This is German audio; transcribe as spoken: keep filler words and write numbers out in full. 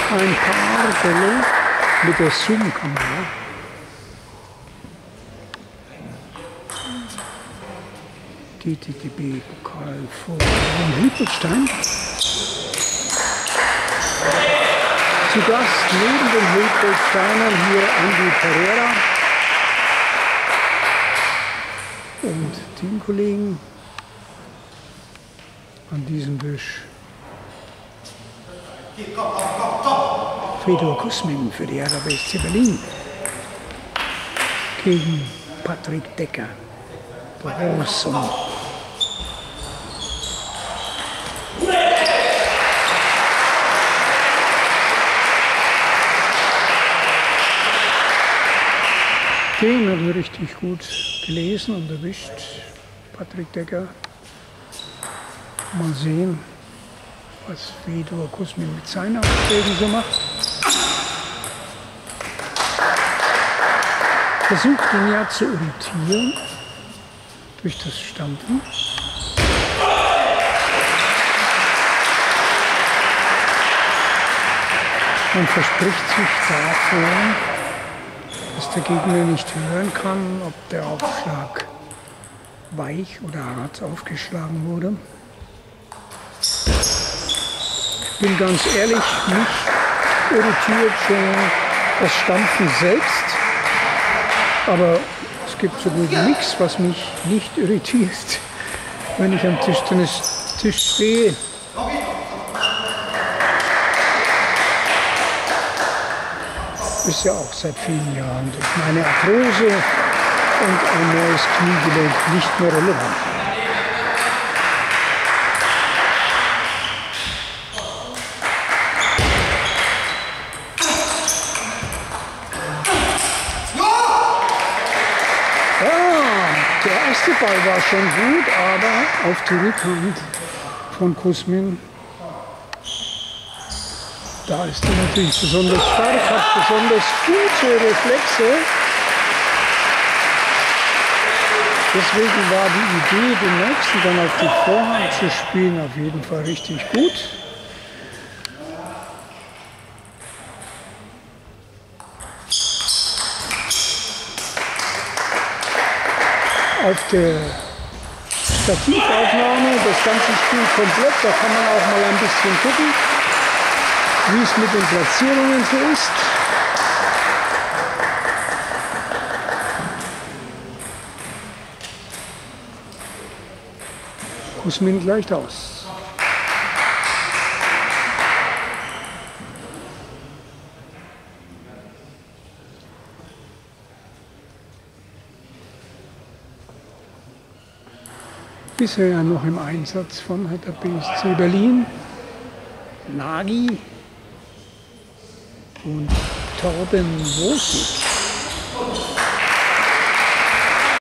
ein paar Bälle mit der Zoom-Kamera. D T T B-Pokal vor Hilpoltstein. Zu Gast neben den Hilpoltsteinern hier Andi Pereira und Teamkollegen an diesem Tisch. Fedor Kusmin für die Hertha B S C Berlin gegen Patrick Decker. Großum. Den hat er richtig gut gelesen und erwischt, Patrick Decker. Mal sehen, was Fedor Kusmin mit seiner Aufstellung so macht. Versucht ihn ja zu irritieren durch das Stampfen. Man verspricht sich davon, dass der Gegner nicht hören kann, ob der Aufschlag weich oder hart aufgeschlagen wurde. Ich bin ganz ehrlich, mich irritiert schon das Stampfen selbst, aber es gibt so gut wie nichts, was mich nicht irritiert, wenn ich am Tischtennis Tisch stehe. Ist ja auch seit vielen Jahren durch meine Arthrose und ein neues Kniegelenk nicht mehr relevant. Der erste Ball war schon gut, aber auf die Rückhand von Kusmin, da ist er natürlich besonders stark, hat besonders gute Reflexe. Deswegen war die Idee, den nächsten dann auf die Vorhand zu spielen, auf jeden Fall richtig gut. Auf der Stativaufnahme das ganze Spiel komplett, da kann man auch mal ein bisschen gucken, wie es mit den Platzierungen so ist. Kusmin gleicht aus. Bisher noch im Einsatz von Hertha B S C Berlin, Nagy und Torben Wosig.